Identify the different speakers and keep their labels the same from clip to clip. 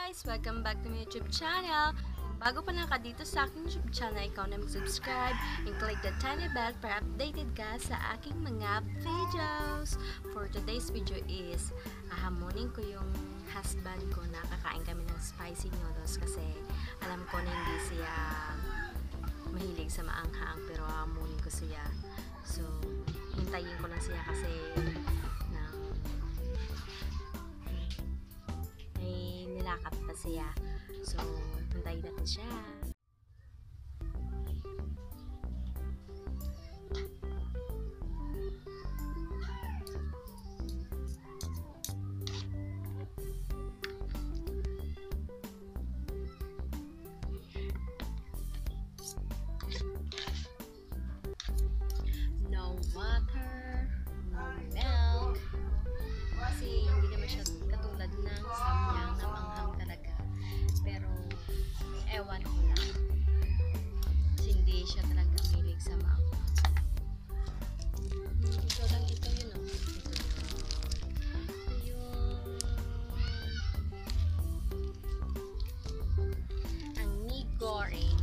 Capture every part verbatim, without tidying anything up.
Speaker 1: guys! Welcome back to my YouTube channel. Bago pa lang ka dito sa aking YouTube channel, ikaw na mag-subscribe and click the tiny bell para updated ka sa aking mga videos. For today's video is, ahamonin ko yung husband ko na kakain kami ng spicy noodles kasi alam ko na hindi siya mahilig sa maanghang, pero ahamonin ko siya. So, hintayin ko lang siya kasi nilakap pa siya. So, hintayin natin siya. No water, no milk. Kasi hindi naman siya katulad ng samyang na manghang talaga. Pero, ewan ko lang. Kasi hindi siya talaga milig sa manghang. Ito lang, ito yun o. Ito yun. Ang mi goreng.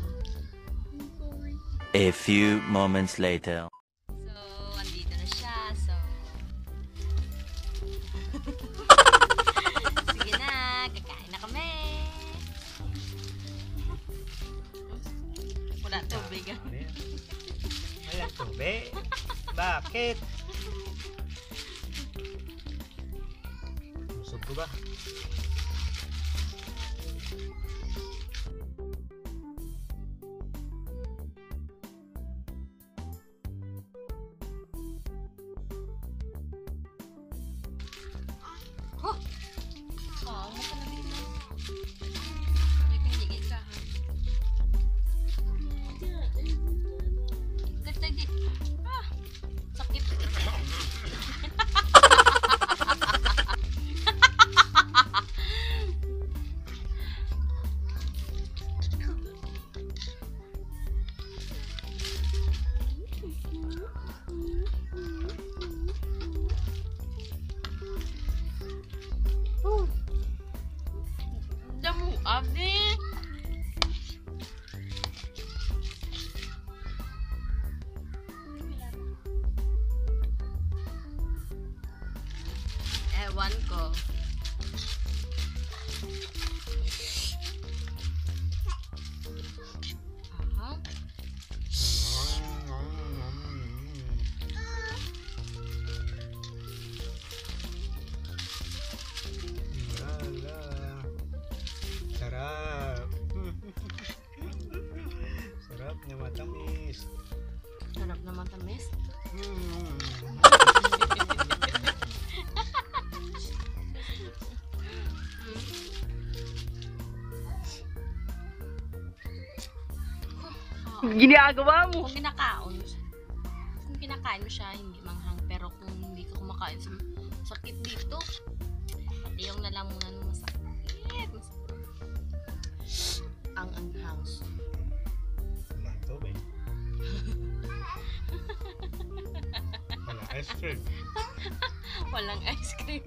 Speaker 2: A few moments later.
Speaker 1: So, andito na siya. So, sige na, kakain na kami. Wala tubig.
Speaker 3: Wala tubig? Bakit? Busog ko ba?
Speaker 1: Oh! Oh, makalabit na. May pinigil ka, ha? Ganda-git. Ah! Sakit. Damu abi. Ewan ko. Aha.
Speaker 3: Wala. Sarap. Sarap na matamis.
Speaker 1: Sarap na matamis.
Speaker 3: Mm.
Speaker 1: Ginagawa mo. Kung kinakaon, kung kinakain mo siya, hindi manghang. Pero kung hindi ka kumakain, sakit dito. Pati yung nalamunan mo masakit. Masakit. Ang anghang.
Speaker 3: Wala tubig. Wala ice cream.
Speaker 1: Walang ice cream.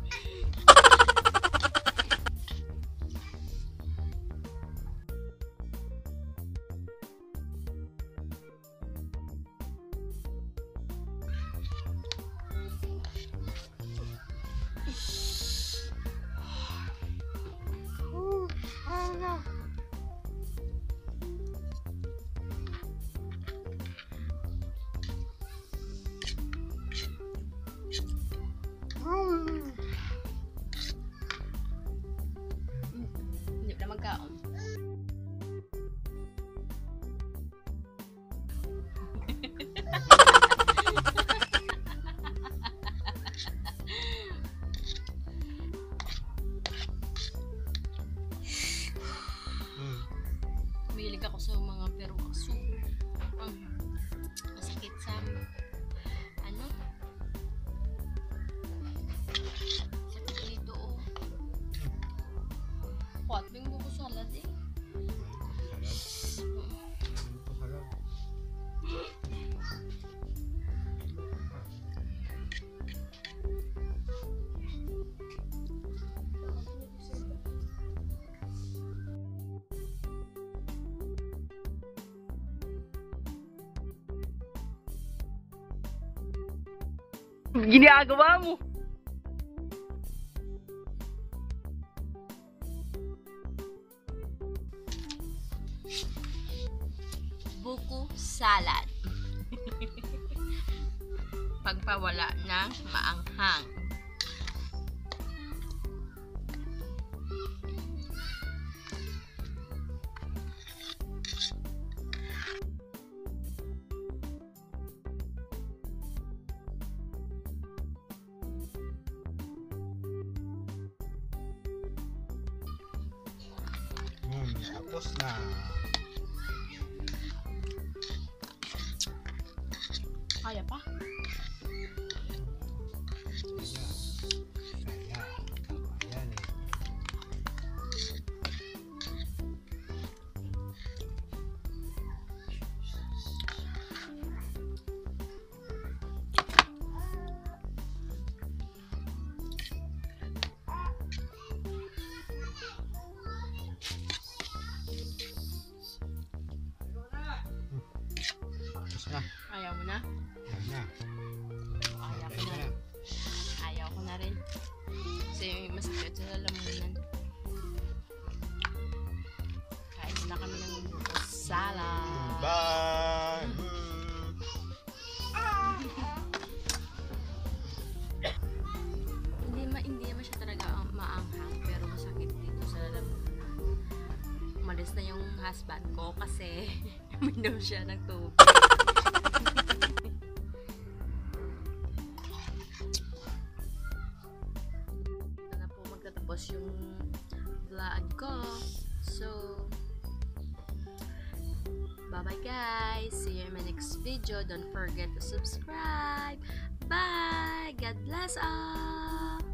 Speaker 1: Hindi na magkaon. Mahilig ako sa mga pero aso. Ang masakit sa ano? Sakit dito oh. Kuat bing buko salad eh.
Speaker 3: Sarap.
Speaker 4: Ginagawa mo.
Speaker 1: Buko salad. Pagpawala ng maanghang.
Speaker 3: Hmm, tapos na.
Speaker 1: Kaya pa?
Speaker 3: Kaya. Kaya. Ayan eh. Tapos na.
Speaker 1: Ayaw mo na?
Speaker 3: Ayan na.
Speaker 1: Ayaw ko
Speaker 3: Ayan
Speaker 1: na.
Speaker 3: na.
Speaker 1: Ayaw ko na rin. Kasi masakit sa lalamunan. Kain na kami ng buko salad.
Speaker 3: Bye! Hmm.
Speaker 1: Hindi, ma hindi naman siya talaga ang- maanghang, pero masakit dito sa lalamunan. Umalis na yung husband ko kasi uminom siya ng tubig. Dito na po magtatapos yung vlog ko. So, bye-bye guys. See you in my next video. Don't forget to subscribe. Bye! God bless all!